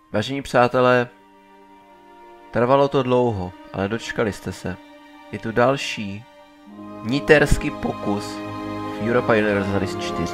Vážení přátelé, trvalo to dlouho, ale dočkali jste se. Je tu další niterský pokus v Europa Universalis 4.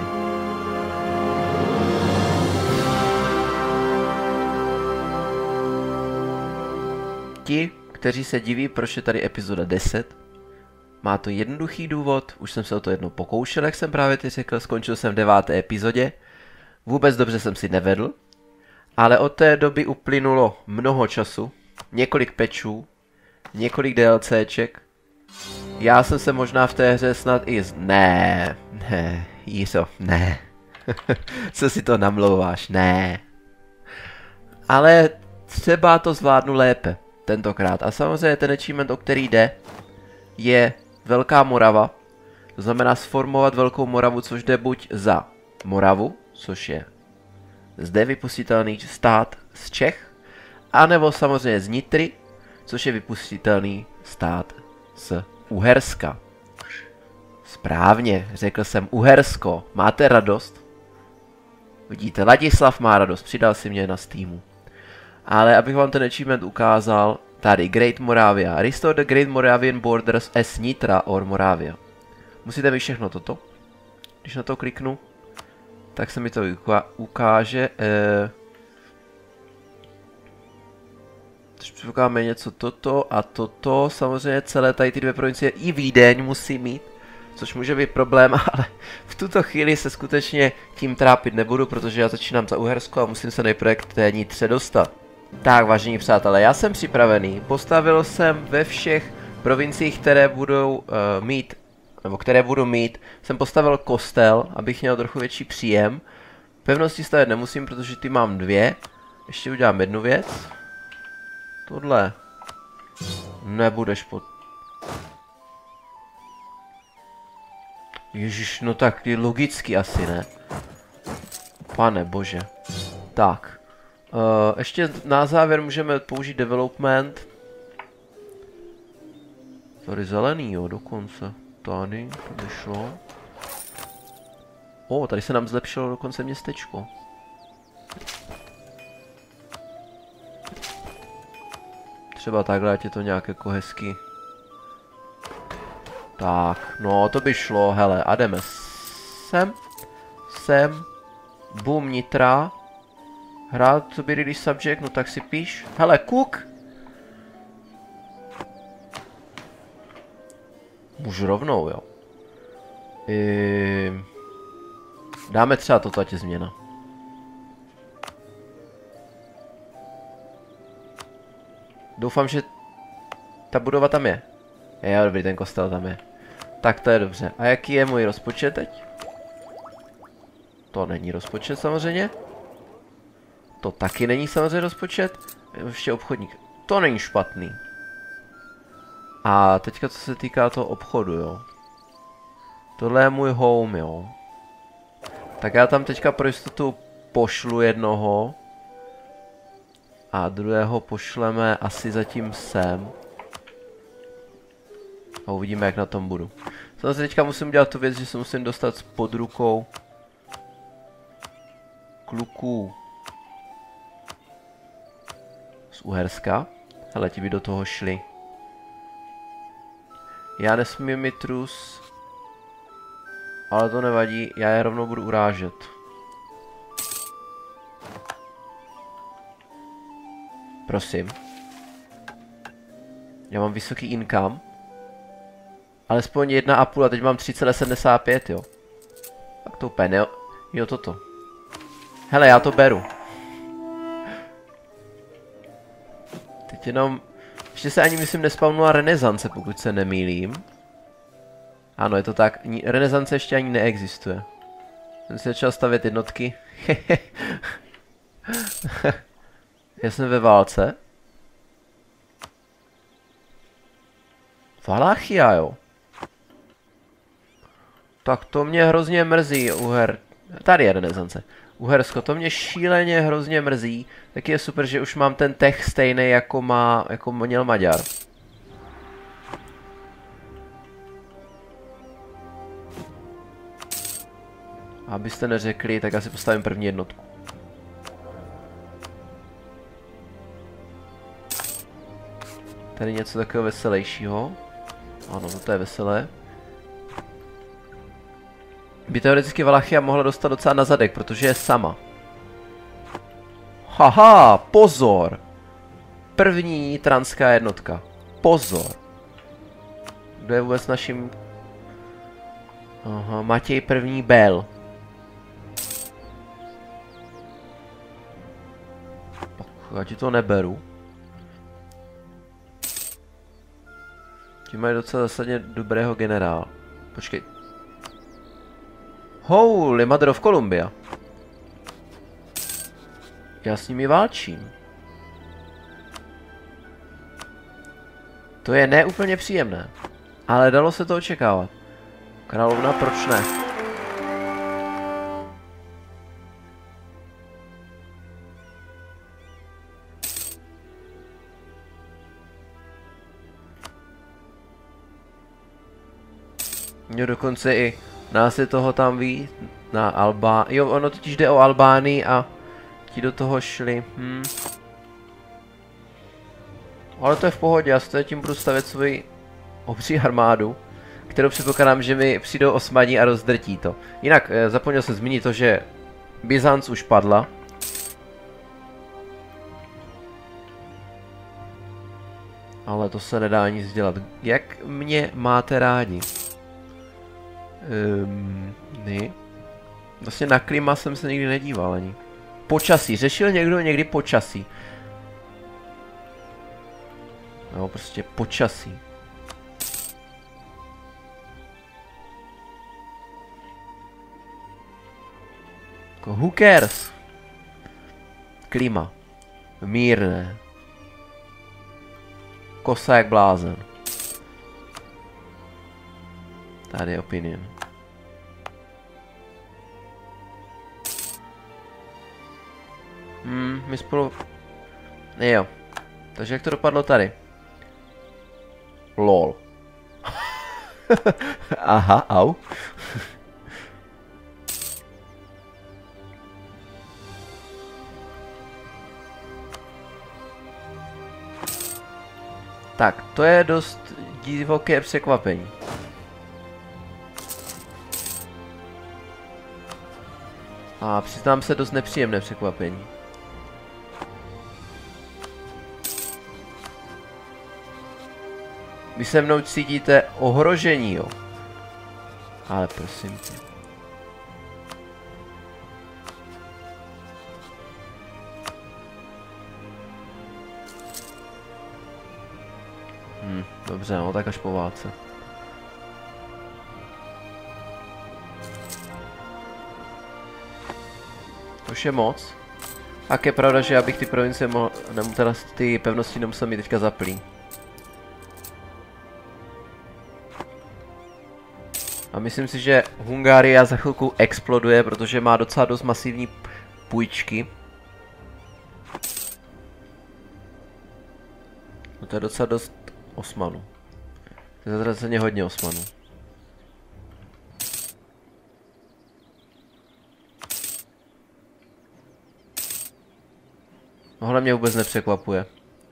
Ti, kteří se diví, proč je tady epizoda 10, má to jednoduchý důvod, už jsem se o to jednou pokoušel, jak jsem právě teď řekl, skončil jsem v 9. epizodě, vůbec dobře jsem si nevedl, ale od té doby uplynulo mnoho času, několik patchů, několik DLCček. Já jsem se možná v té hře snad i Ne, Jířo, ne. Co si to namlouváš, ne. Ale třeba to zvládnu lépe tentokrát. A samozřejmě ten achievement, o který jde, je Velká Morava. To znamená sformovat Velkou Moravu, což jde buď za Moravu, což je zde vypustitelný stát z Čech, anebo samozřejmě z Nitry, což je vypustitelný stát z Uherska. Správně, řekl jsem Uhersko. Máte radost? Vidíte, Ladislav má radost, přidal si mě na Steamu. Ale abych vám ten achievement ukázal, tady Great Moravia. Restore the Great Moravian Borders as Nitra or Moravia. Musíte mi všechno toto. Když na to kliknu, tak se mi to ukáže. Předpokládáme něco toto a toto. Samozřejmě celé tady ty dvě provincie i Vídeň musí mít. Což může být problém, ale v tuto chvíli se skutečně tím trápit nebudu, protože já začínám za Uhersko a musím se nejprve k té Nitře dostat. Tak, vážení přátelé, já jsem připravený. Postavil jsem ve všech provinciích, které budou které budu mít, jsem postavil kostel, abych měl trochu větší příjem. Pevnosti stavět nemusím, protože ty mám dvě. Ještě udělám jednu věc. Tohle nebudeš pod... Ježiš, no tak logicky asi ne. Pane bože. Tak. Ještě na závěr můžeme použít development. Tady zelený, jo, dokonce. Tady, to by šlo. Tady se nám zlepšilo dokonce městečko. Třeba takhle, ať je to nějak jako hezky. Tak, no to by šlo, hele, a jdeme sem, boom, Nitra. Hrát, co by release subject, no tak si píš. Hele, cook! Můžu rovnou, jo. Dáme třeba toto, ať je změna. Doufám, že ta budova tam je. Jo, dobrý, ten kostel tam je. Tak to je dobře. A jaký je můj rozpočet teď? To není rozpočet samozřejmě. To taky není samozřejmě rozpočet. Ještě obchodník. To není špatný. A teďka co se týká toho obchodu, jo. Tohle je můj home, jo. Tak já tam teďka pro jistotu pošlu jednoho. A druhého pošleme asi zatím sem. A uvidíme, jak na tom budu. Samozřejmě teďka musím dělat tu věc, že se musím dostat pod rukou kluků z Uherska. Hele, ti by do toho šli. Já nesmím mít trus, ale to nevadí, já je rovnou budu urážet. Prosím. Já mám vysoký income. Alespoň 1,5 a teď mám 3,75, jo. Tak to úplně ne... Jo, toto. Hele, já to beru. Teď jenom... Ještě se ani myslím nespawnula renesance, pokud se nemýlím. Ano, je to tak. Renesance ještě ani neexistuje. Jsem si začal stavět jednotky. Já jsem ve válce. Valachia, jo. Tak to mě hrozně mrzí, Tady je renesance. Uhersko, to mě šíleně hrozně mrzí. Tak je super, že už mám ten tech stejný, jako měl Maďar. Abyste neřekli, tak já si postavím první jednotku. Tady něco takového veselějšího. Ano, to je veselé. By teoreticky Valachia mohla dostat docela na zadek, protože je sama. Haha, pozor! První transká jednotka. Pozor. Kdo je vůbec naším... Aha, Matěj první Bel. Já ti to neberu. Ti mají docela zásadně dobrého generála. Počkej. Holy Mother of Columbia. Já s nimi válčím. To je neúplně příjemné. Ale dalo se to očekávat. Královna, proč ne? Jo, dokonce i nás je toho tam ví na Albá. Jo, ono totiž jde o Albánii a ti do toho šli. Ale to je v pohodě, já se tím budu stavět svoji obří armádu, kterou předpokládám, že mi přijdou Osmani a rozdrtí to. Jinak zapomněl jsem zmínit to, že Byzanc už padla. Ale to se nedá nic dělat. Jak mě máte rádi? Ne. Vlastně na klima jsem se nikdy nedíval ani. Počasí. Řešil někdo někdy počasí? No, prostě počasí. Jako who cares? Klima. Mírné. Kosa jak blázen. Tady je opinion. My spolu... Jo. Takže jak to dopadlo tady? LOL. Aha, au. Tak, to je dost divoké překvapení. A přiznám se, dost nepříjemné překvapení. Vy se mnou cítíte ohrožení, jo? Ale prosím tě. Dobře, no tak až po válce. To už je moc. Tak je pravda, že já bych ty provincie mohl, teda ty pevnosti nemusel mít teďka zaplý. A myslím si, že Hungária za chvilku exploduje, protože má docela dost masivní půjčky. No to je docela dost Osmanů. To je zatraceně hodně Osmanů. Tohle mě vůbec nepřekvapuje.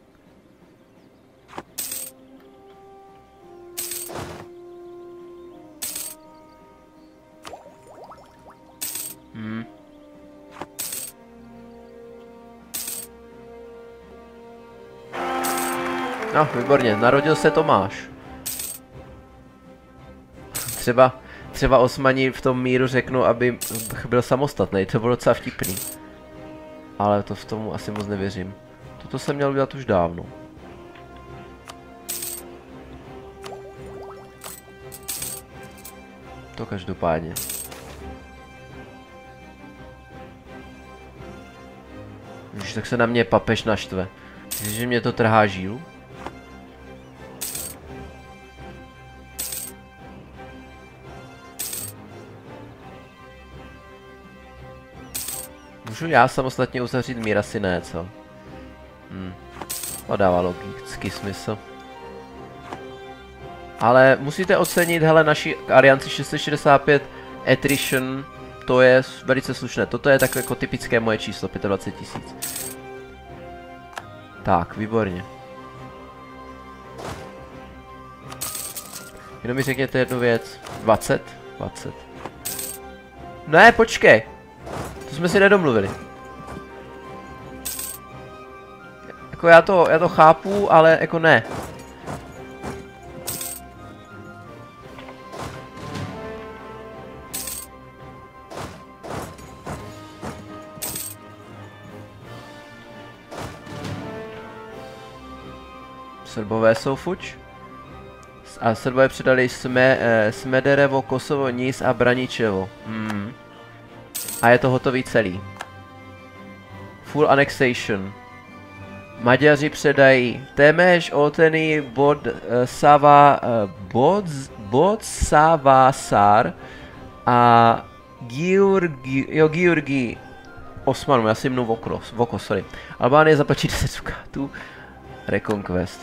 No, výborně, narodil se Tomáš. Třeba Osmani v tom míru řeknu, aby byl samostatný, to bylo docela vtipný. Ale to v tomu asi moc nevěřím. Toto jsem měl udělat už dávno. To každopádně. Už tak se na mě papež naštve. Myslíš, že mě to trhá žílu? Můžu já samostatně uzavřít mír? Asi ne, co? To dává logický smysl. Ale musíte ocenit, hele, naši alianci 665 attrition, to je velice slušné. Toto je takové jako typické moje číslo, 25 000. Tak, výborně. Jenom mi řekněte jednu věc. 20? 20. Ne, počkej. To jsme si nedomluvili. Jako já to chápu, ale jako ne. Srbové jsou fuč. A Srbové přidali Smederevo, Kosovo, Nis a Braničevo. A je to hotový celý. Full annexation. Maďaři předají Temeš, Olteny, Bodsavasar a Georgi Osmanů, já si jmenu Voko, sorry. Albánie zaplatí 10 dukátů. Reconquest.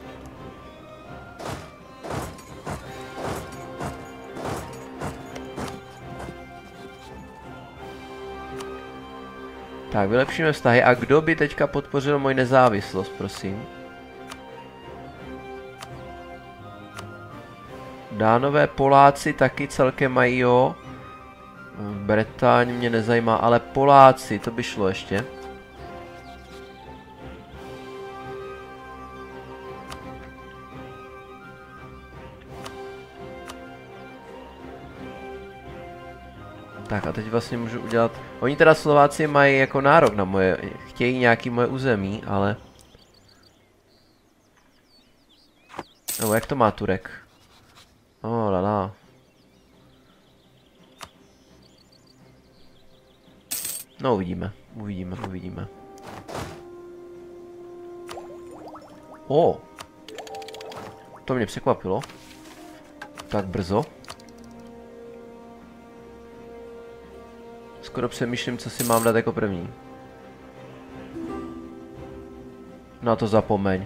Tak, vylepšíme vztahy. A kdo by teďka podpořil moji nezávislost, prosím? Dánové, Poláci taky celkem mají, jo. Bretaň mě nezajímá, ale Poláci, to by šlo ještě. Tak a teď vlastně můžu udělat... Oni teda Slováci mají jako nárok na moje... Chtějí nějaký moje území, ale... No, jak to má Turek? Oh, lala. No, uvidíme. To mě překvapilo. Tak brzo. Skoro přemýšlím, co si mám dát jako první. Na to zapomeň.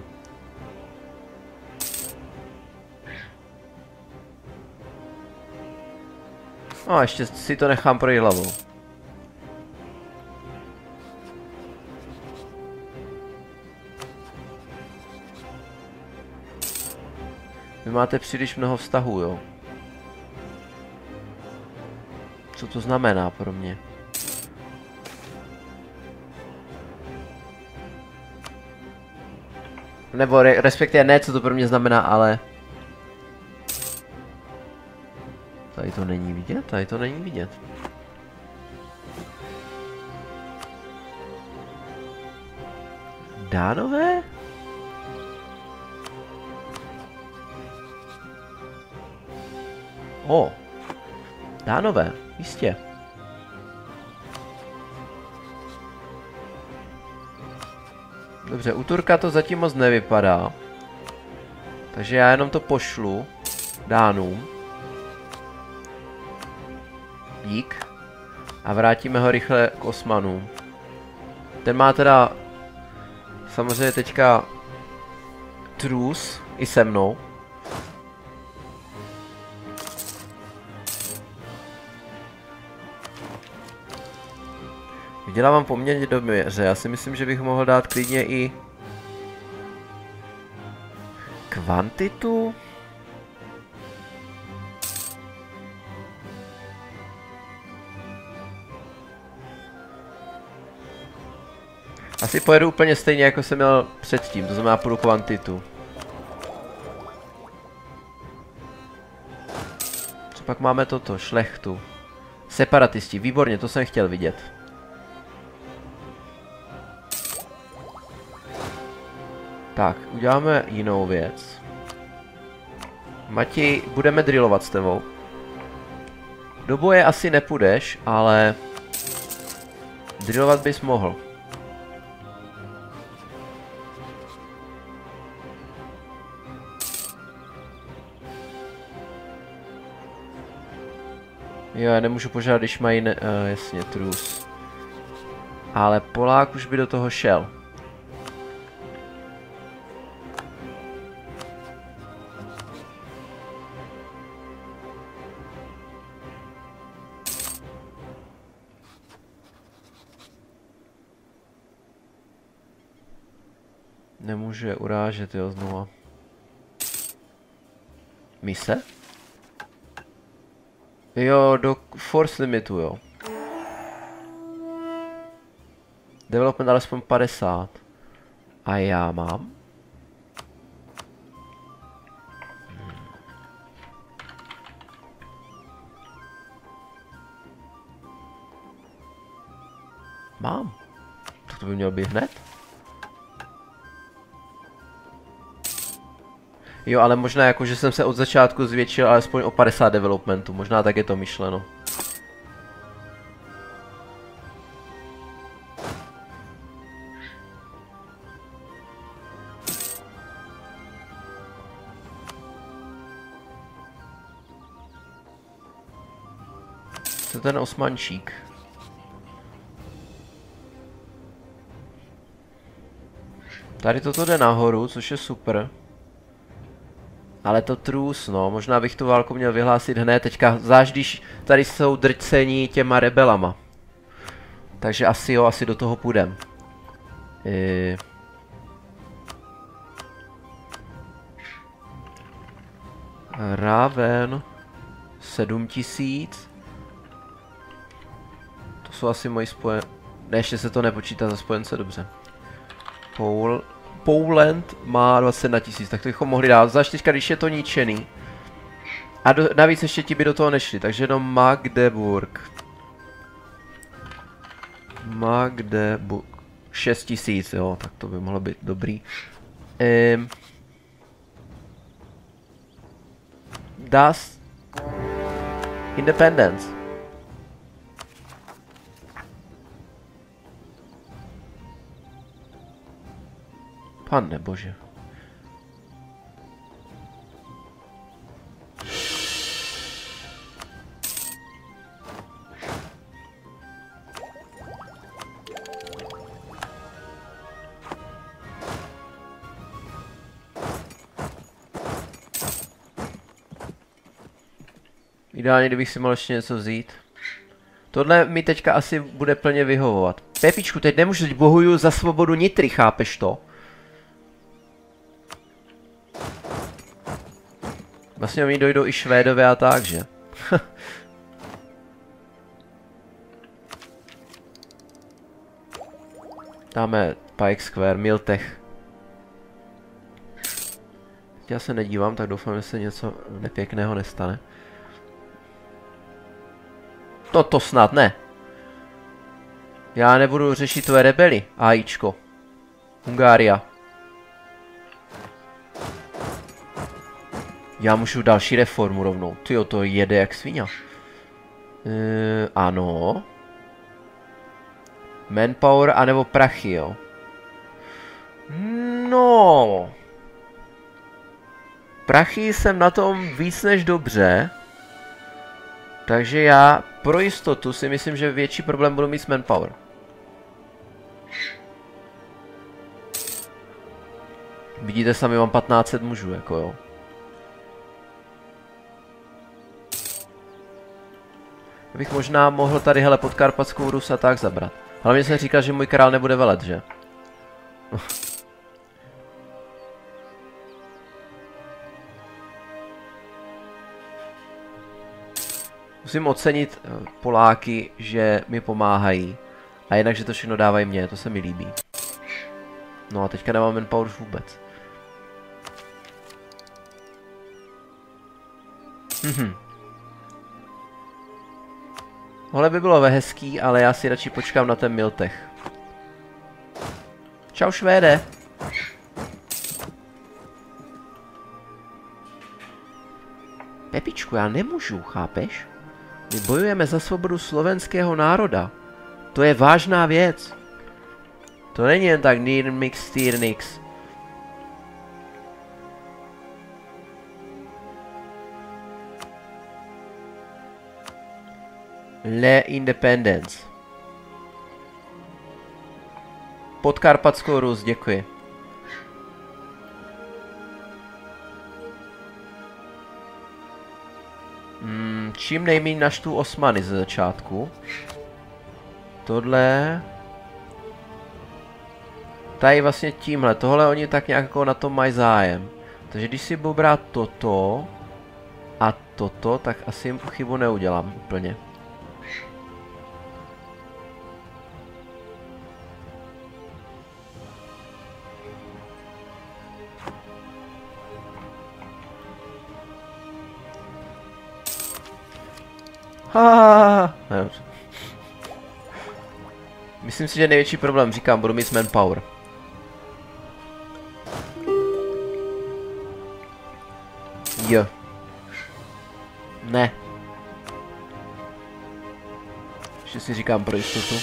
No a ještě si to nechám projít hlavou. Vy máte příliš mnoho vztahů, jo? Co to znamená pro mě? Nebo respektive ne, co to pro mě znamená, ale... Tady to není vidět, Dánové? Dánové, jistě. Dobře, u Turka to zatím moc nevypadá. Takže já jenom to pošlu Dánům. Dík. A vrátíme ho rychle k Osmanům. Ten má teda samozřejmě teďka trus i se mnou. Vydělávám poměrně dobře, já si myslím, že bych mohl dát klidně i kvantitu. Asi pojedu úplně stejně, jako jsem měl předtím, to znamená půjdu kvantitu. Co pak máme toto? Šlechtu. Separatisti, výborně, to jsem chtěl vidět. Tak, uděláme jinou věc. Mati, budeme drillovat s tebou. Do boje asi nepůjdeš, ale... Drillovat bys mohl. Jo, já nemůžu požádat, když mají, jasně, trus. Ale Polák už by do toho šel. Nemůžu je urážet, jo, znova. Mise? Jo, do force limitu, jo. Development alespoň 50. A já mám? Mám. Tak to by mělo být hned. Jo, ale možná jako, že jsem se od začátku zvětšil alespoň o 50 developmentu. Možná tak je to myšleno. Co ten osmančík? Tady toto jde nahoru, což je super. Ale to trus, no, možná bych tu válku měl vyhlásit hned teďka, zvlášť když tady jsou drcení těma rebelama. Takže asi jo, asi do toho půjdem. Raven 7000. To jsou asi moji spojence. Ne, ještě se to nepočítá za spojence, dobře. Poland má 21 000, tak to bychom mohli dát, zvlášť teďka, když je to ničený. A navíc ještě ti by do toho nešli, takže jenom Magdeburg. Magdeburg. 6000, jo, tak to by mohlo být dobrý. Das Independence. Pane bože. Ideálně, kdybych si mohl ještě něco vzít. Tohle mi teďka asi bude plně vyhovovat. Pepičku, teď nemůžu, teď bohuju za svobodu Nitry, chápeš to? Vlastně oni dojdou i Švédové a tak, že? Dáme Pike Square, Miltech. Já se nedívám, tak doufám, že se něco nepěkného nestane. No to snad ne. Já nebudu řešit tvoje rebely, AIčko. Hungária. Já můžu další reformu rovnou. Tyjo, to jede jak svině. Ano. Manpower anebo prachy, jo. No. Prachy jsem na tom víc než dobře. Takže já pro jistotu si myslím, že větší problém budu mít s manpower. Vidíte sami, mám 1500 mužů, jako jo. Bych možná mohl tady, hele, podkarpatskou Rus a tak zabrat. Hlavně jsem říkal, že můj král nebude velet, že? Musím ocenit Poláky, že mi pomáhají. A jinak, že to všechno dávají mně, to se mi líbí. No a teďka nemám manpower vůbec. Tohle by bylo hezký, ale já si radši počkám na ten Miltech. Čau Švéde. Pepičku, já nemůžu, chápeš? My bojujeme za svobodu slovenského národa. To je vážná věc. To není jen tak nirmix, tyrnix. Le Independence. Podkarpatskou Rus, děkuji. Čím nejméně naštvu Osmany ze začátku. Tohle... Tady vlastně tímhle, tohle oni tak nějak jako na tom mají zájem. Takže když si budu brát toto... a toto, tak asi jim chybu neudělám úplně. Myslím si, že největší problém, říkám, budu mít manpower. Jo. Ne. Ještě si říkám pro jistotu.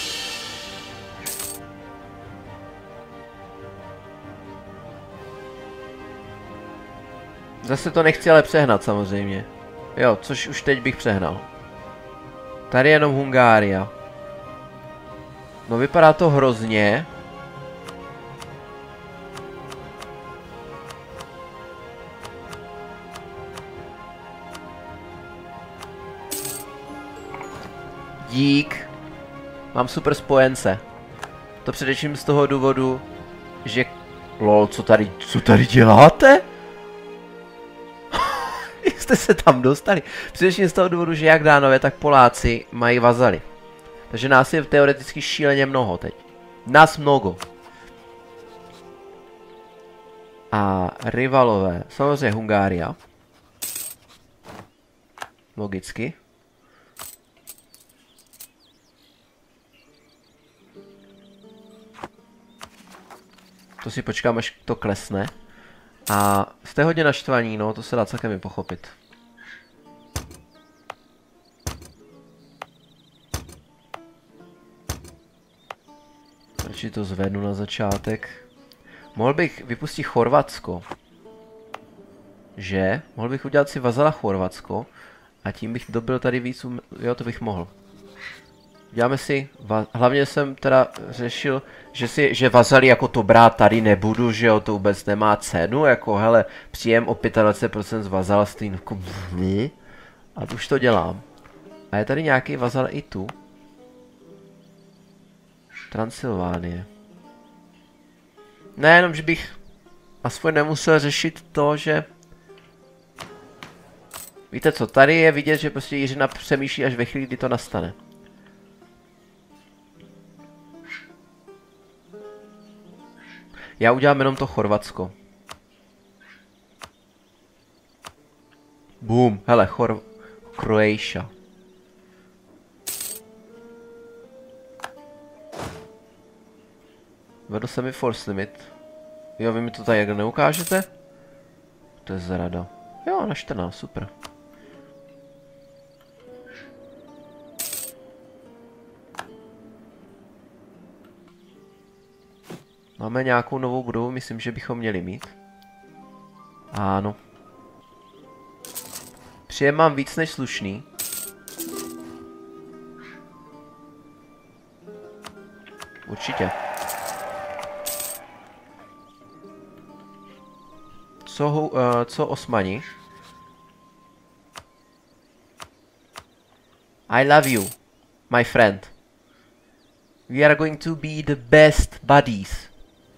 Zase to nechci ale přehnat samozřejmě. Jo, což už teď bych přehnal. Tady je jenom Hungária. No vypadá to hrozně. Dík. Mám super spojence. To především z toho důvodu, že... Lol, co tady děláte? Jste se tam dostali. Především z toho důvodu, že jak Dánové, tak Poláci mají vazaly. Takže nás je teoreticky šíleně mnoho teď. Nás mnoho. A rivalové, samozřejmě Hungária. Logicky. To si počkám, až to klesne. A jste hodně naštvaní, no, to se dá celkem i pochopit. Radši to zvednu na začátek. Mohl bych vypustit Chorvatsko. Že? Mohl bych udělat si vazala Chorvatsko. A tím bych dobil tady víc, jo, to bych mohl. Děláme si, hlavně jsem teda řešil, že vazali jako to brát tady nebudu, že jo, to vůbec nemá cenu, jako hele, příjem o 25% z vazalství, jako a už to dělám. A je tady nějaký vazal i tu. Transylvánie. Ne, jenom, že bych aspoň nemusel řešit to, že... Víte co, tady je vidět, že prostě Jiřina přemýšlí až ve chvíli, kdy to nastane. Já udělám jenom to Chorvatsko. Boom, hele, Croatia. Vedl se mi force limit. Jo, vy mi to tady jak neukážete? To je zrada. Jo, na 14, super. Máme nějakou novou budovu, myslím, že bychom měli mít. Ano. Příjem mám víc než slušný. Určitě. Co Osmani? I love you, my friend. We are going to be the best buddies.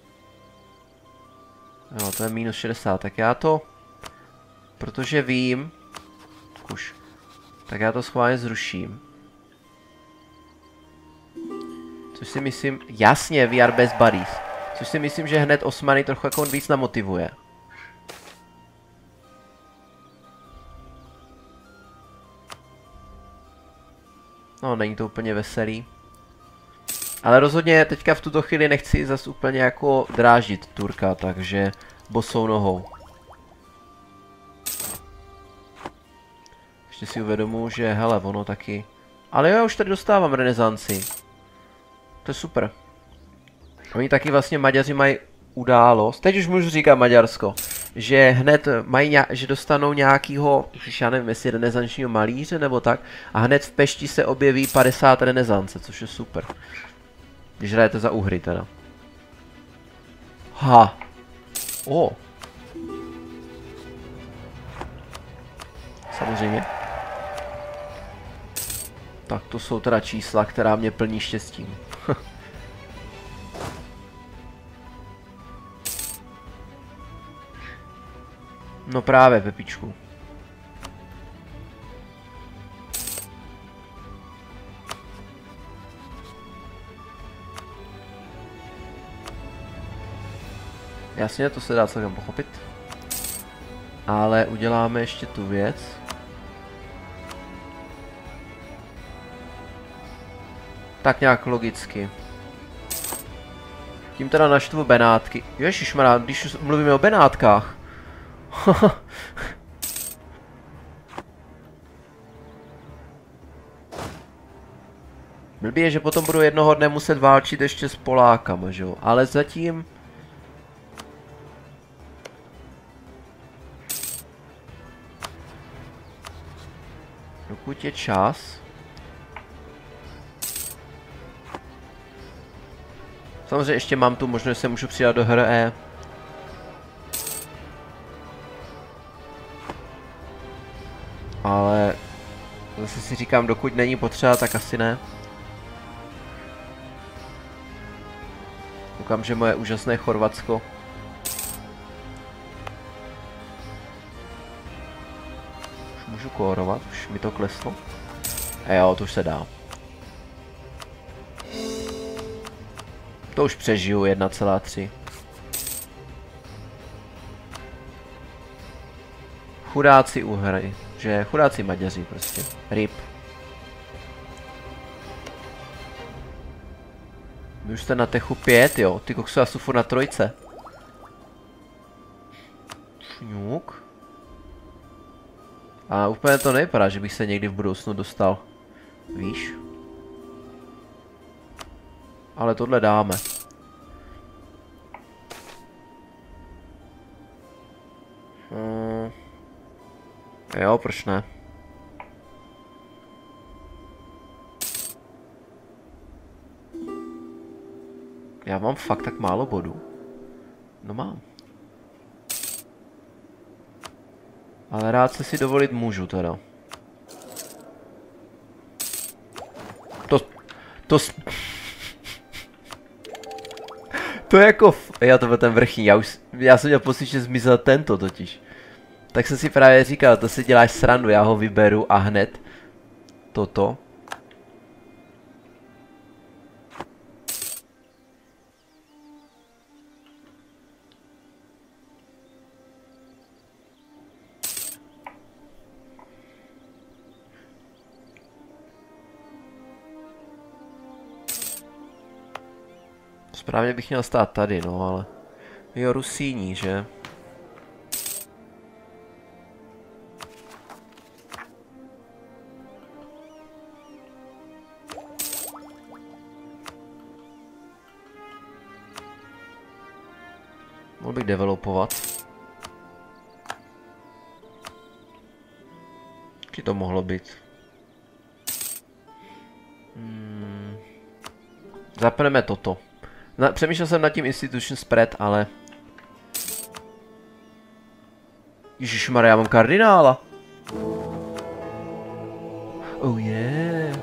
Jo, to je minus 60, tak já to... Protože vím... Už. Tak já to schválně zruším. Což si myslím... Jasně, we are best buddies. Což si myslím, že hned Osmany trochu jako víc namotivuje. No, není to úplně veselý. Ale rozhodně teďka v tuto chvíli nechci zas úplně jako dráždit Turka, takže bosou nohou. Ještě si uvědomuji, že hele, ono taky... Ale jo, já už tady dostávám renesanci. To je super. Oni taky vlastně Maďaři mají událost, teď už můžu říkat Maďarsko, že hned mají, že dostanou nějakýho, já nevím, jestli renesančního malíře nebo tak, a hned v Pešti se objeví 50 renesance, což je super. Když hrajete za Uhry teda. Ha. O. Samozřejmě. Tak to jsou teda čísla, která mě plní štěstím. No právě, Pepičku. Jasně, to se dá celkem pochopit. Ale uděláme ještě tu věc. Tak nějak logicky. Tím teda naštvu Benátky. Ježišmarja, když mluvíme o Benátkách. Blbý je, že potom budu jednoho dne muset válčit ještě s Polákama, že jo? Ale zatím... Dokud je čas... Samozřejmě ještě mám tu možnost, že se můžu přidat do HRE. Ale... Zase si říkám, dokud není potřeba, tak asi ne. Koukám, že moje úžasné Chorvatsko. Už můžu kórovat, už mi to kleslo. A jo, to už se dá. To už přežiju 1,3. Chudáci Uhry, že chudáci Maďaři prostě. RIP. Vy už jste na techu 5, jo, ty koksu, já jsem furt na 3. Fňuk. A úplně to nevypadá, že bych se někdy v budoucnu dostal. Víš? Ale tohle dáme. Jo, proč ne? Já mám fakt tak málo bodů. No mám. Ale rád se si dovolit můžu teda. To je jako... Já to byl ten vrchní, já jsem měl pocit, že zmizel tento totiž. Tak jsem si právě říkal, to si děláš srandu, já ho vyberu a hned toto. Správně bych měl stát tady, no ale... Jo, Rusíní, že? Mohl bych developovat. Kdy to mohlo být? Zapneme toto. Přemýšlel jsem nad tím Institution Spread, ale... Ježišmarja, já mám kardinála. Oh yeah.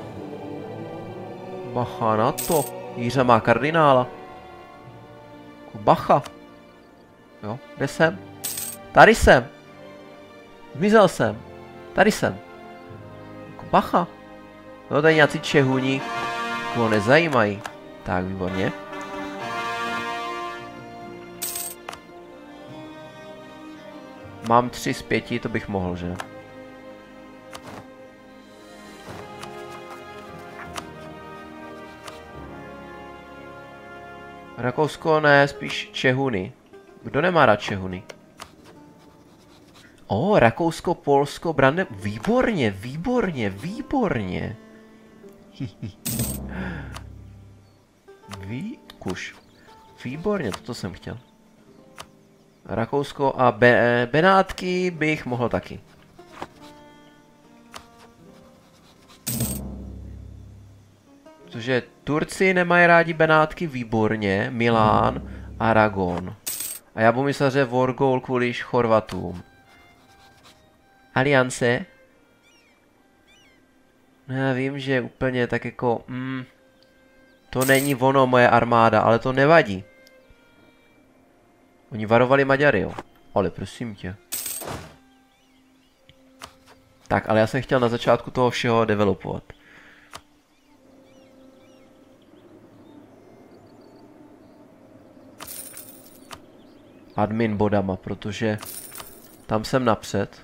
Bacha na to. Jíře má kardinála. Bacha. Jo, kde jsem? Tady jsem. Zmizel jsem. Tady jsem. Bacha. No tady nějací Čehuni. Koho nezajímají. Tak, výborně. Mám 3 z 5, to bych mohl, že? Rakousko ne, spíš Čehuny. Kdo nemá rád Čehuny? Rakousko, Polsko, Výborně, výborně, výborně. Kuš. Výborně, toto jsem chtěl. Rakousko a Benátky bych mohl taky. Protože Turci nemají rádi Benátky, výborně. Milán, Aragon. A já budu myslet, že Wargol kvůli Chorvatům. Aliance. No já vím, že úplně tak jako... to není ono, moje armáda, ale to nevadí. Oni varovali Maďary, jo. Ale prosím tě. Tak, ale já jsem chtěl na začátku toho všeho developovat. admin bodama, protože tam jsem napřed.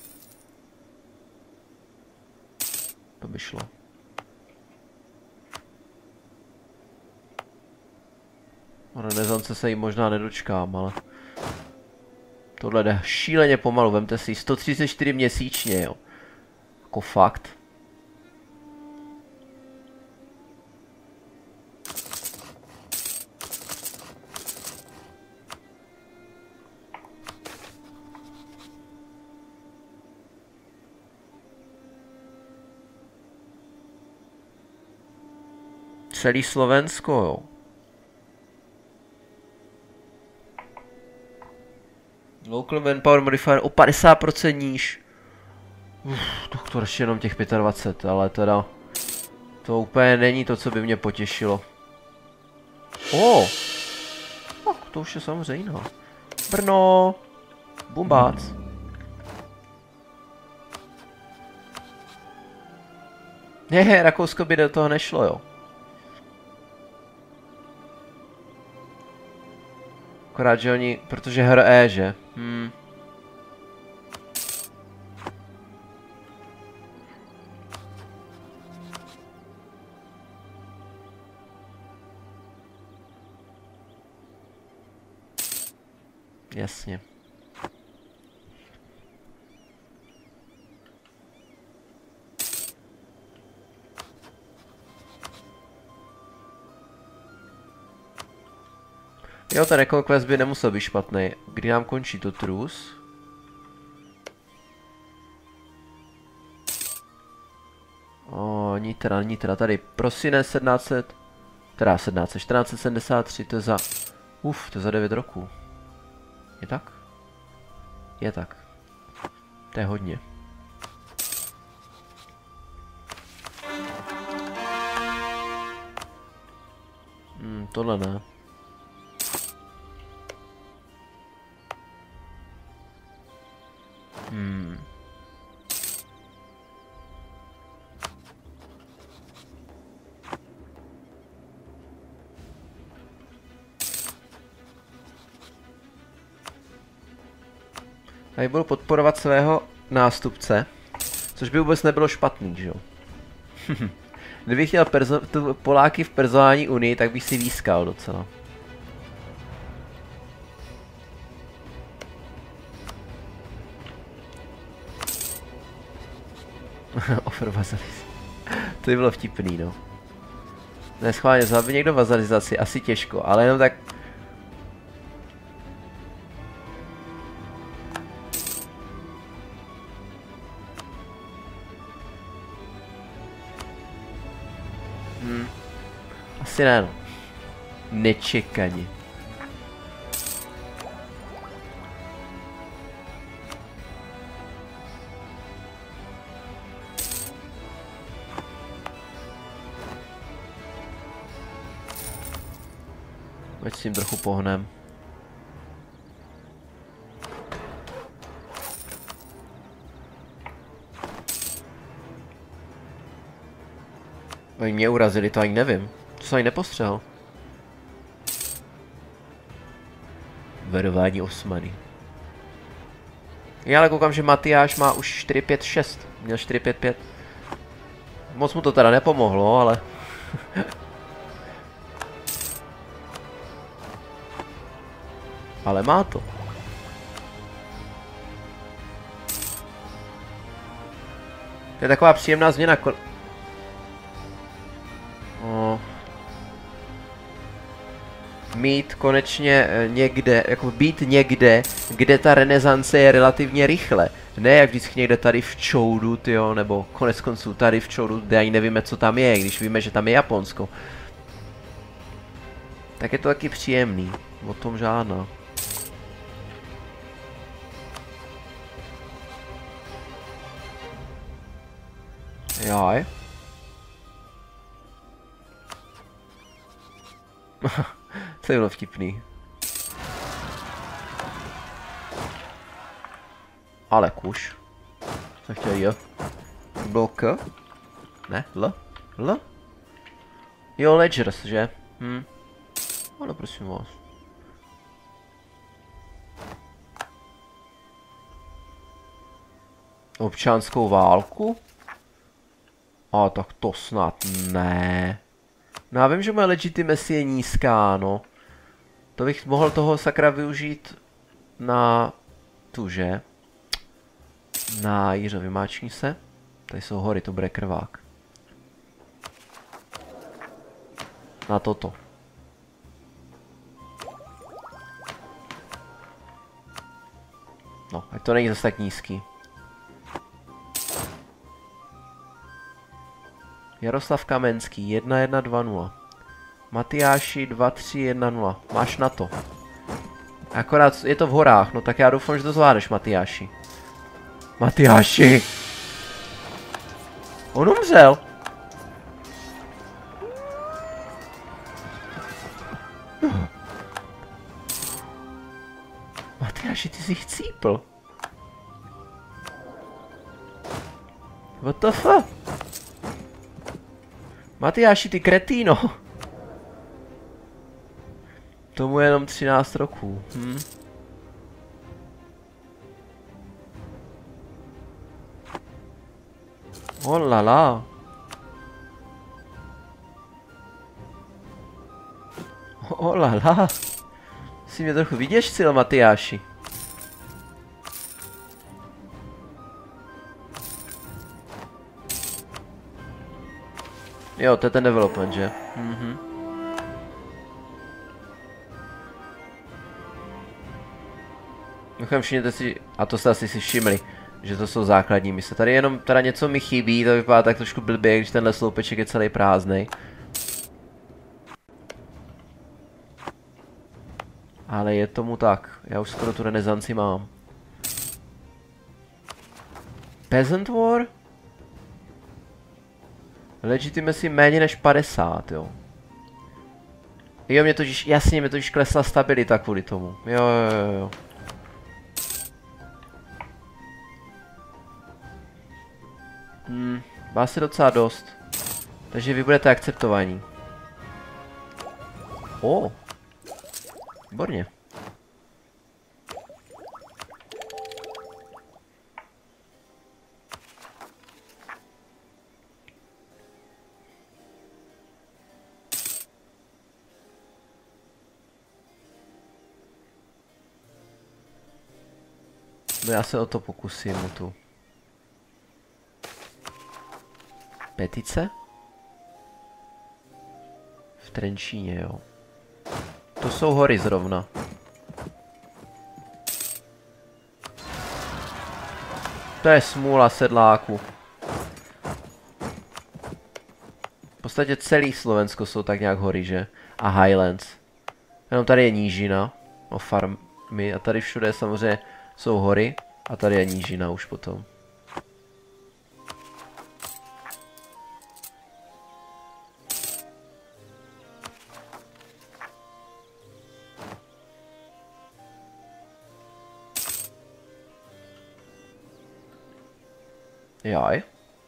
To by šlo. O Renesance se jí možná nedočkám, ale tohle jde šíleně pomalu, vemte si 134 měsíčně, jo. Jako fakt. Celý Slovensko, jo. Local Manpower Modifier o 50% níž. Tak to ještě jenom těch 25, ale teda to úplně není to, co by mě potěšilo. To už je samozřejmě. Brno. Bumbác. Ne, Rakousko by do toho nešlo, jo. Akorát, že oni, protože HRE, že? Jasně. Jo, ten Recall Quest by nemusel být špatný. Kdy nám končí to trus? Nitra, tady prosinec 1700, teda 1473, to je za, to je za 9 roků. Je tak? Je tak. To je hodně. Tohle ne. Tady budu podporovat svého nástupce, což by vůbec nebylo špatný, že jo? Kdybych měl Poláky v personální unii, tak bych si výskal docela. Offer vazalizace. To by bylo vtipný, no. Neschválně, zvládl by někdo vazalizaci, asi těžko, ale jenom tak... Asi ne, no. Nečekaně. Ať s tím trochu pohnem. Oni mě urazili, to ani nevím. To jsem ani nepostřehl. Verování Osmany. Já ale koukám, že Matyáš má už 456. Měl 455. Moc mu to teda nepomohlo, ale... ale má to. To je taková příjemná změna. Mít konečně někde, jako být někde, kde ta renesance je relativně rychle. Ne jak vždycky někde tady v Choudu, tyjo, nebo konec konců tady v Choudu, kde ani nevíme, co tam je, když víme, že tam je Japonsko. Tak je to taky příjemný, o tom žádná. Jaj. To je bylo vtipný. Ale kuš. Co chtěl jo? Bylo K? Ne? L? L? Jo, Ledgers, že? Ale prosím vás. Občanskou válku? A tak to snad ne. No já vím, že moje legitimacy je nízká, no. To bych mohl toho sakra využít na tuže. Na Jiřo, vymáčkni se. Tady jsou hory, to bude krvák. Na toto. No, ať to není zase tak nízký. Jaroslav Kamenský, 1120. Matyáši, 2310. Máš na to. Akorát je to v horách, no tak já doufám, že to zvládneš, Matyáši. Matyáši! On umřel! Matyáši, ty jsi chcípl. What the fuck? Matyáši, ty kretíno. Tomu je jenom 13 roků. Oh la la. Oh la la. Jsi mě trochu vyděšcil, Matyáši. Jo, to je ten development, že? Mimochodem všimněte si, a to jste asi si všimli, že to jsou základní mise. Tady jenom teda něco mi chybí, to vypadá tak trošku blbě, když tenhle sloupeček je celý prázdnej. Ale je tomu tak, já už skoro tu renesanci mám. Peasant War? Legitimacy méně než 50, jo. Jo, mě totiž, jasně, mě totiž klesla stabilita kvůli tomu. Jo. Vás je docela dost. Takže vy budete akceptovaní. Výborně. No já se o to pokusím, tu. Petice? V Trenčíně, jo. To jsou hory zrovna. To je smůla sedláku. V podstatě celý Slovensko jsou tak nějak hory, že? A Highlands. Jenom tady je nížina. O farmy. A tady všude samozřejmě jsou hory. A tady je nížina už potom. Jaj.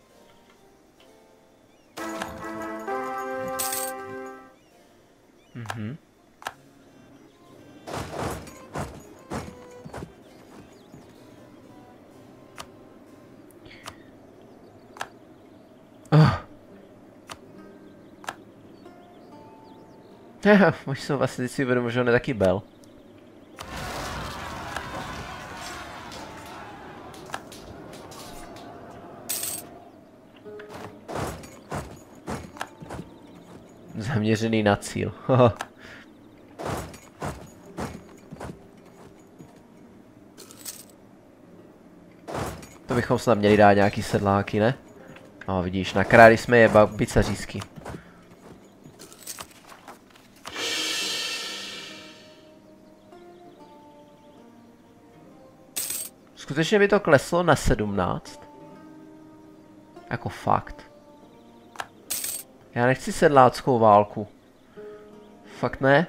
Možná vlastně teď si uvědomil, že on je taky Bel. Zaměřený na cíl. To bychom snad měli dát nějaký sedláky, ne? No vidíš, na králi jsme je bicařísky. Skutečně by to kleslo na 17? Jako fakt. Já nechci sedláckou válku. Fakt ne?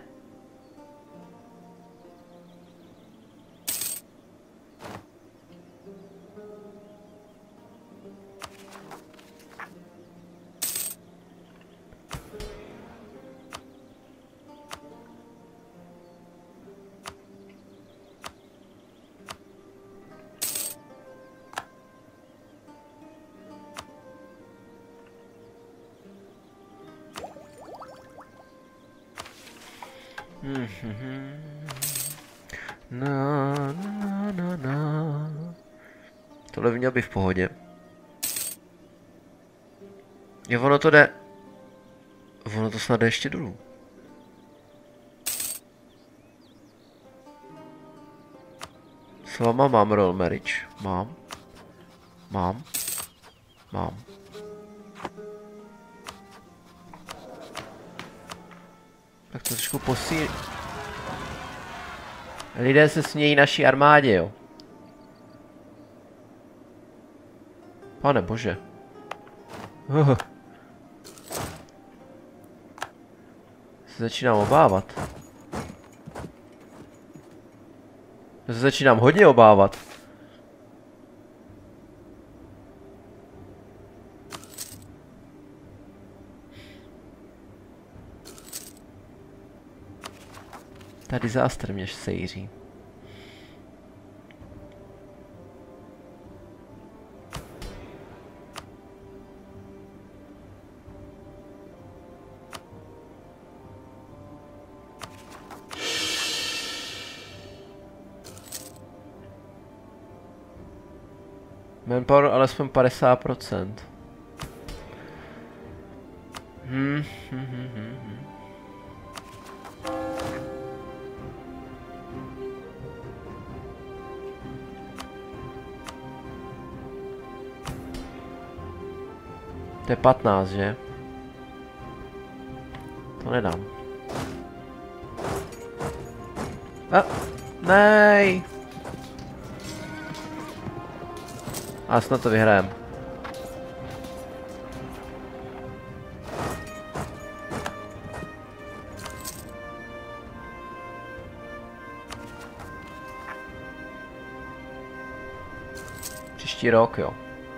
Na. Tohle by měl být v pohodě. Jo, ono to jde. Ono to snad jde ještě dolů. S váma mám roll marriage. Mám. Tak to trošku posílí. Lidé se smějí naší armádě, jo. Pane bože. Se začínám obávat. Já se začínám hodně obávat. Ta disaster mě sejří. Manpower alespoň 50%. To je 15, že? To nedám. Nej! A snad to vyhrajem. Příští rok, jo.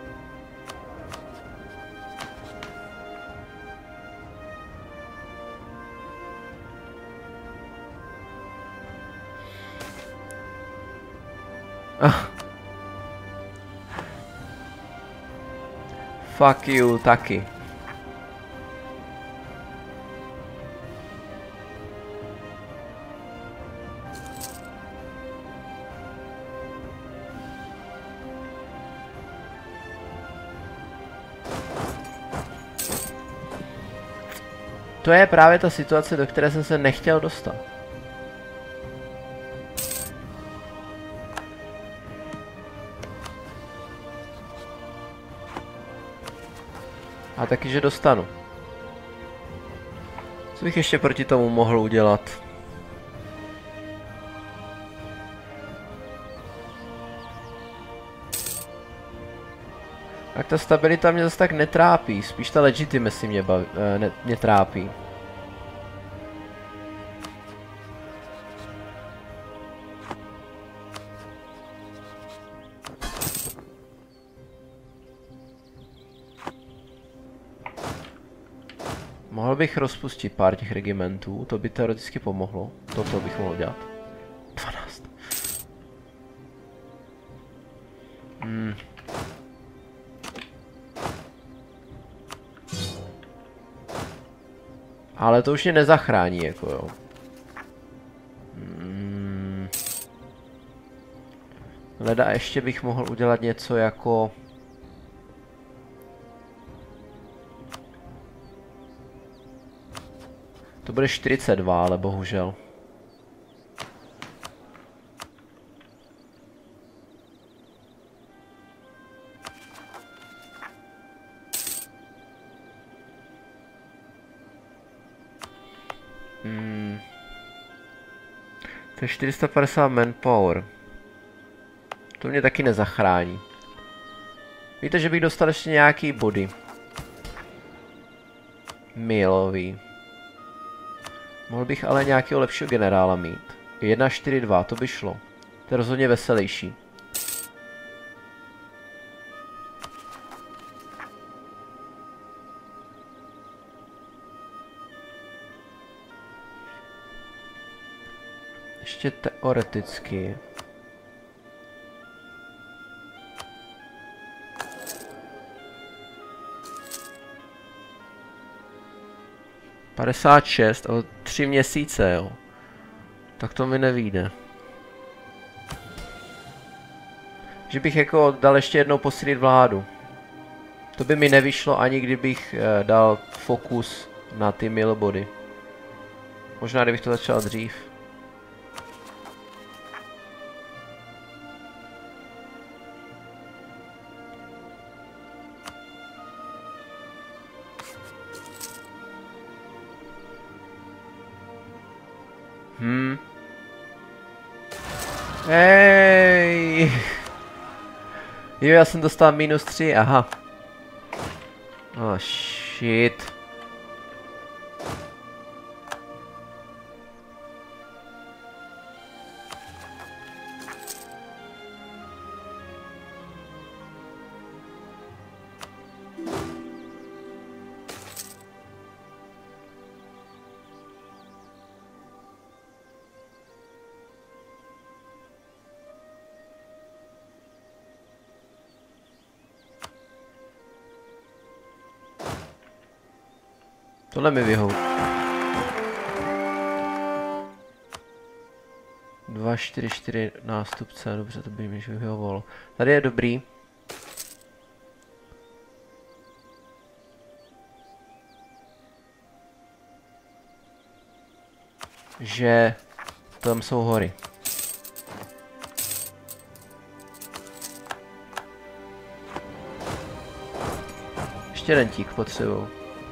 Fuck you, taky. To je právě ta situace, do které jsem se nechtěl dostat. A taky, že dostanu. Co bych ještě proti tomu mohl udělat? Tak ta stabilita mě zase tak netrápí, spíš ta legitimacy mě trápí. Mohl bych rozpustit pár těch regimentů, to by teoreticky pomohlo. Toto bych mohl dělat. 12. Ale to už mě nezachrání, jako jo. Leda ještě bych mohl udělat něco jako... To bude 42, ale bohužel. To je 450 manpower. To mě taky nezachrání. Víte, že bych dostal ještě nějaký body. Milový. Mohl bych ale nějakého lepšího generála mít. 1,42, to by šlo. To je rozhodně veselější. Ještě teoreticky. ...56, o 3 měsíce, jo. Tak to mi nevyjde. Že bych jako dal ještě jednou posílit vládu. To by mi nevyšlo ani kdybych dal fokus na ty milbody. Možná kdybych to začal dřív. Hej! Jo, já jsem dostal -3, aha. Oh shit. Tohle mi vyhoví. 2, 4, 4 nástupce, dobře, to by mi vyhovovalo. Tady je dobrý. Že tam jsou hory. Ještě rentík potřebuju.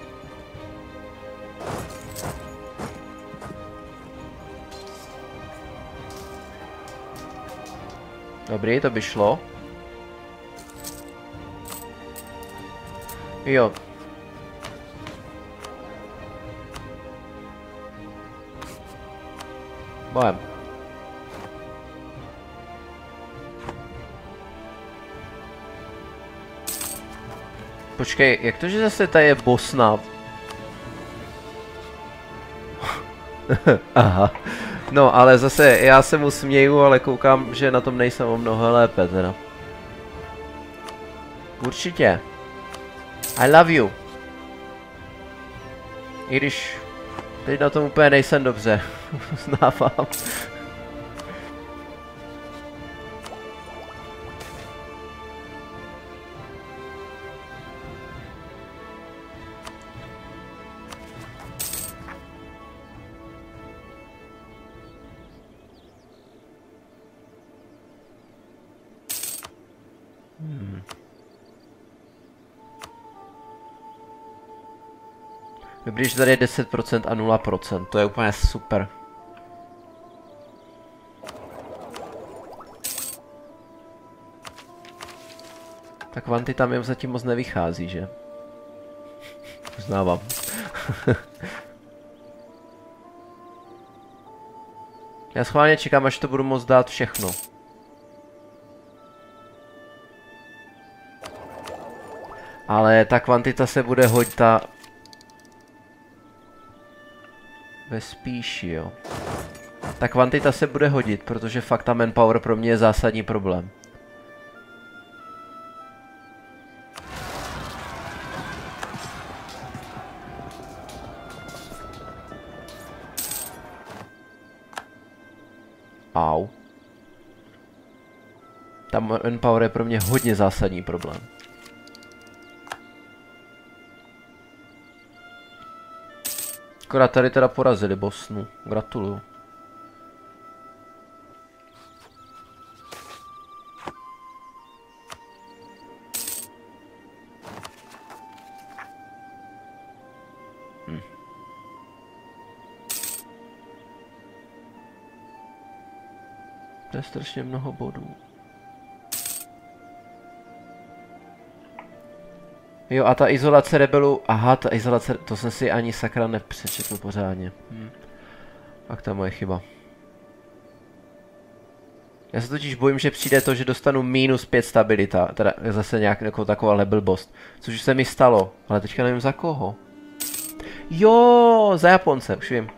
Dobrý, to by šlo. Jo. Bojem. Počkej, jak to, že zase tady je Bosna? Aha. No, ale zase, já se mu směju, ale koukám, že na tom nejsem o mnoho lépe teda. Určitě. I love you. I když teď na tom úplně nejsem dobře. Uznávám. Dobrý, že tady je 10% a 0%, to je úplně super. Ta kvantita mi zatím moc nevychází, že? Uznávám. Já schválně čekám, až to budu moct dát všechno. Ale ta kvantita se bude hodit ta... Ve spíši, jo. Ta kvantita se bude hodit, protože fakt ta manpower pro mě je zásadní problém. Au. Ta manpower je pro mě hodně zásadní problém. Akorát tady teda porazili Bosnu. Gratuluju. To je strašně mnoho bodů. Jo, a ta izolace rebelů, aha, ta izolace, to jsem si ani sakra nepřečetl pořádně. Tak to je moje chyba. Já se totiž bojím, že přijde to, že dostanu -5 stabilita, teda zase nějak jako taková blbost, což už se mi stalo, ale teďka nevím za koho. Jo, za Japonce, už vím.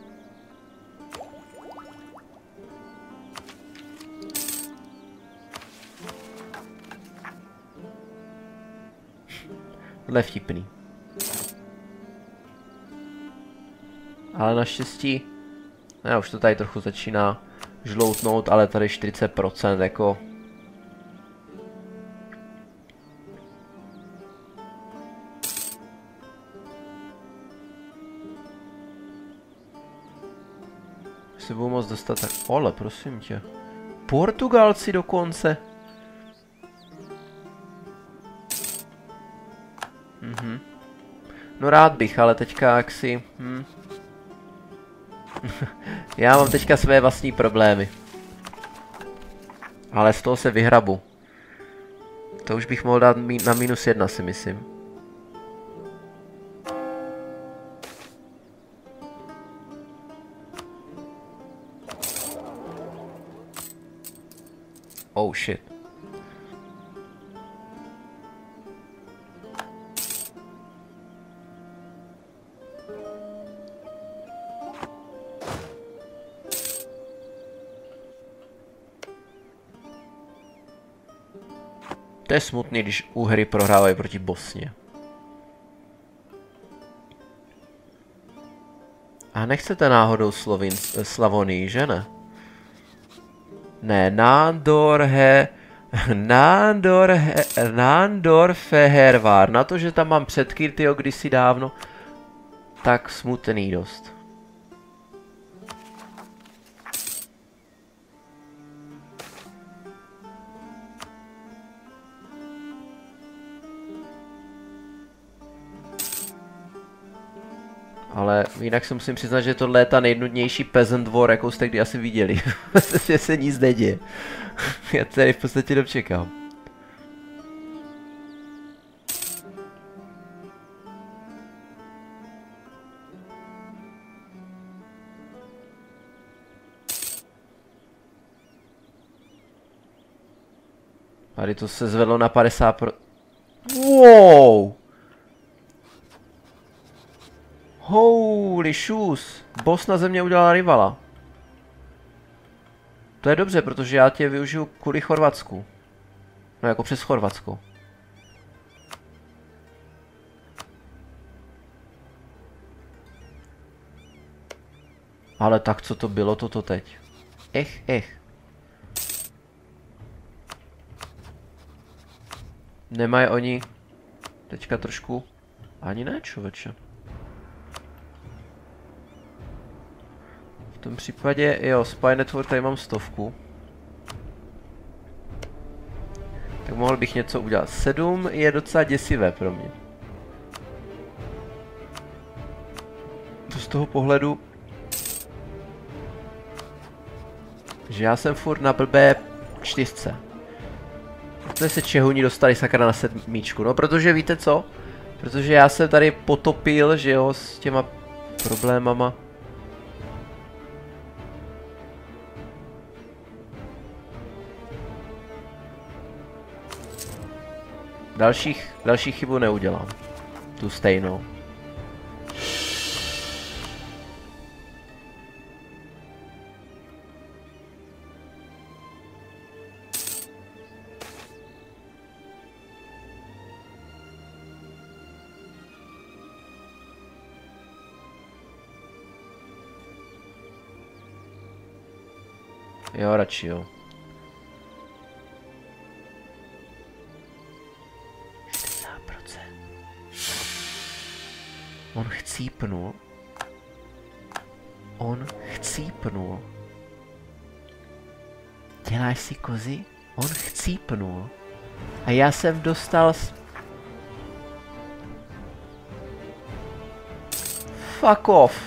Tohle je vtipný. Ale naštěstí Ne, už to tady trochu začíná žloutnout, ale tady 40% jako... Si budu moc dostat tak... Ole, prosím tě. Portugalci dokonce. No rád bych, ale teďka jaksi... Já mám teďka své vlastní problémy. Ale z toho se vyhrabu. To už bych mohl dát na -1, si myslím. Oh shit. To je smutný, když Úhry prohrávají proti Bosně. A nechcete náhodou Slavonii, že ne? Ne, Nándorfehervar. Na to, že tam mám předky, tyjo, kdysi dávno. Tak smutný dost. Ale jinak si musím přiznat, že tohle je ta nejnudnější peasant war, jakou jste kdy asi viděli. Protože se nic neděje. Já tady v podstatě dočekám. Tady to se zvedlo na 50%. Wow! Holy shoes! Bosna ze mě udělala rivala. To je dobře, protože já tě využiju kvůli Chorvatsku. No jako přes Chorvatsko. Ale tak co to bylo toto teď? Ech. Nemají oni teďka trošku... Ani ne, člověče. V tom případě, jo, Spy Network, tady mám 100. Tak mohl bych něco udělat. 7 je docela děsivé pro mě. To z toho pohledu, že já jsem furt na blbé 4. Protože se Čehuni dostali sakra na 7. No protože víte co? Protože já jsem tady potopil, že jo, s těma problémama. Další chybu neudělám. Tu stejnou. Jo, radši jo. On chcípnul. Děláš si kozy? On chcípnul. A já jsem dostal... Fuck off.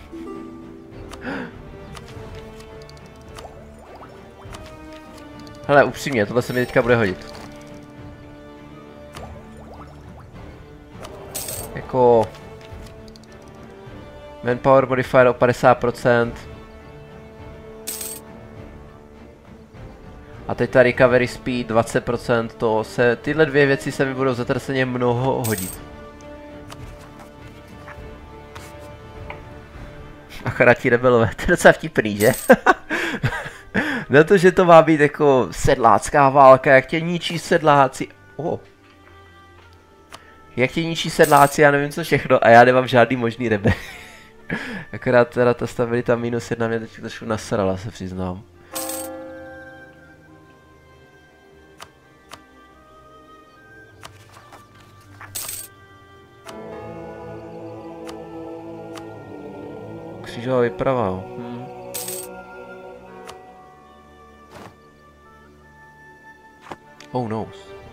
Hele, upřímně, tohle se mi teďka bude hodit. Jako... Manpower modifier o 50%. A teď ta recovery speed 20%, to se, tyhle dvě věci se mi budou zatraceně mnoho hodit. A charatí rebelové, to je docela vtipný, že? Na to, že to má být jako sedlácká válka, jak tě ničí sedláci. Jak tě ničí sedláci, já nevím co všechno, a já nemám žádný možný rebel. Akorát teda ta stabilita -1 mě teď trošku nasrala, se přiznám. Křížová výprava. Oh no.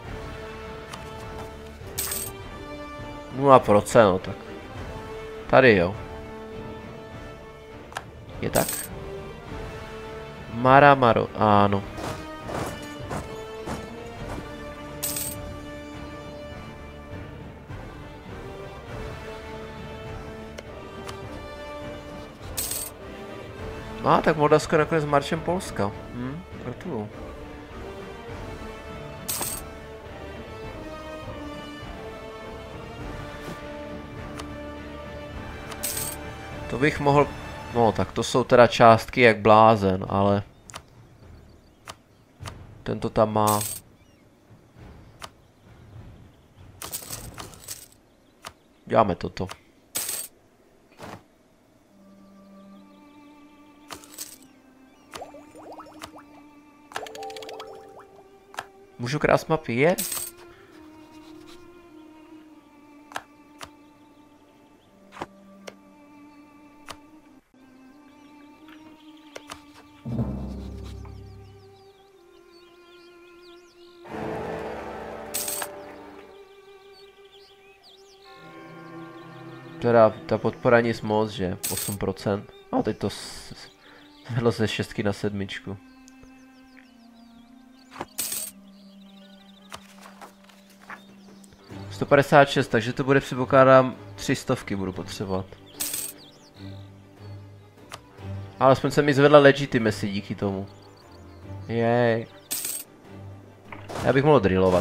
0%, no tak. Tady jo. Je tak? Maramaro, ano. No, tak Moldavsko nakonec marčem Polska. Gratuluju. To bych mohl... No, tak to jsou teda částky jak blázen, ale... Tento tam má... Děláme toto. Můžu krást mapy? Je? Teda ta podpora nic moc, že? 8%. A teď to zvedlo ze 6 na 7. 156, takže to bude, předpokládám, 300 budu potřebovat. Ale aspoň se mi zvedla legitimacy díky tomu. Jej. Já bych mohl drillovat.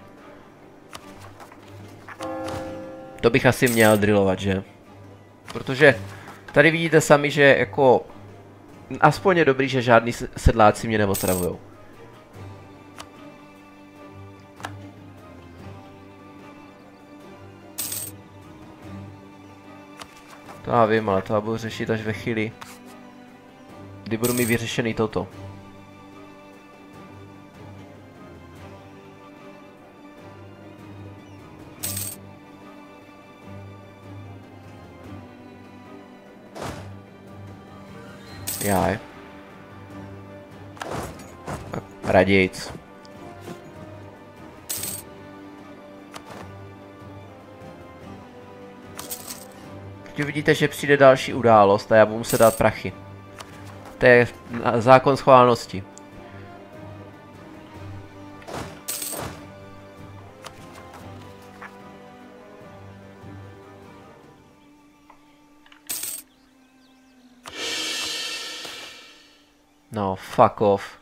To bych asi měl drillovat, že? Protože tady vidíte sami, že jako... Aspoň je dobrý, že žádný sedláci mě neotravujou. To já vím, ale to já budu řešit až ve chvíli, kdy budu mít vyřešený toto. Jaj. Radějc. Teď vidíte, že přijde další událost a já budu muset dát prachy. To je zákon schválnosti. No, fuck off.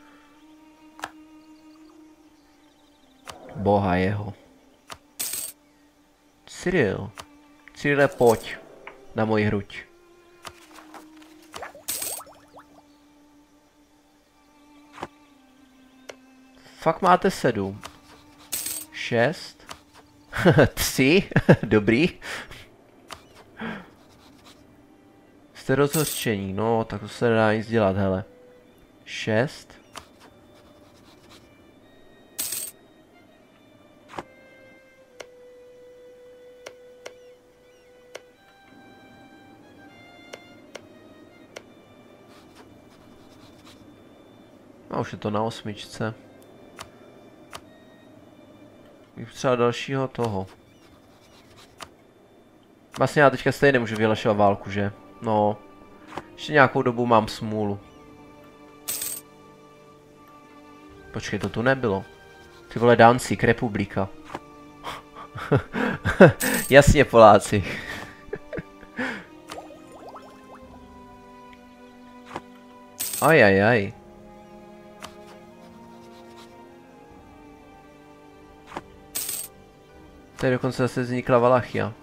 Boha jeho. Cyril. Cyrile, pojď. Na moji hruď. Fakt máte 7. 6. 3. Dobrý. Jste rozhořčení, no, tak to se nedá nic dělat, hele. 6. A už je to na 8. Bych třeba dalšího toho. Vlastně já teďka stejně nemůžu vyhlašovat válku, že? No. Ještě nějakou dobu mám smůlu. Počkej, to tu nebylo. Ty vole, Danzig, republika. Jasně, Poláci. Ajajaj. Tady dokonce zase vznikla Valachia.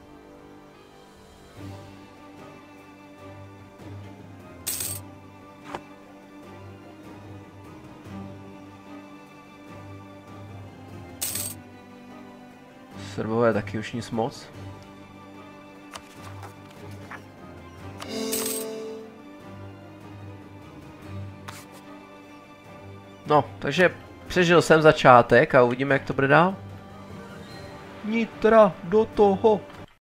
Srbové taky už nic moc. No, takže přežil jsem začátek a uvidíme, jak to bude dál. Nitra do toho.